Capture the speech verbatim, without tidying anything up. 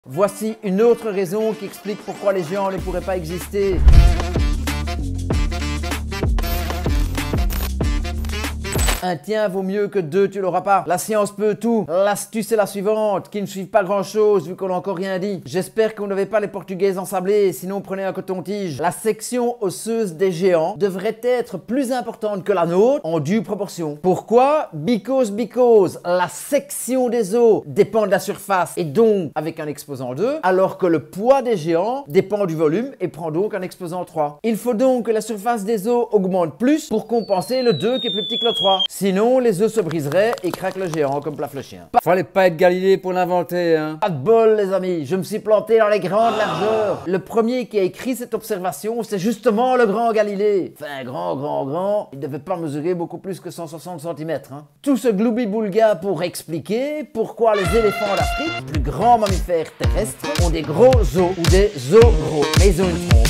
Voici une autre raison qui explique pourquoi les géants ne pourraient pas exister. Un tien vaut mieux que deux, tu l'auras pas. La science peut tout. L'astuce est la suivante, qui ne suivent pas grand chose vu qu'on n'a encore rien dit. J'espère que vous n'avez pas les portugaises ensablées, sinon prenez un coton-tige. La section osseuse des géants devrait être plus importante que la nôtre en due proportion. Pourquoi? Because, because la section des os dépend de la surface et donc avec un exposant deux, alors que le poids des géants dépend du volume et prend donc un exposant trois. Il faut donc que la surface des os augmente plus pour compenser le deux qui est plus petit que le trois. Sinon, les œufs se briseraient et craquent le géant comme plaf le chien. Fallait pas être Galilée pour l'inventer, hein. Pas de bol, les amis, je me suis planté dans les grandes largeurs. Le premier qui a écrit cette observation, c'est justement le grand Galilée. Enfin, grand, grand, grand, il devait pas mesurer beaucoup plus que cent soixante centimètres. Hein. Tout ce gloubi-boulga pour expliquer pourquoi les éléphants d'Afrique, plus grands mammifères terrestres, ont des gros os ou des os gros. Mais ils ont une tronche.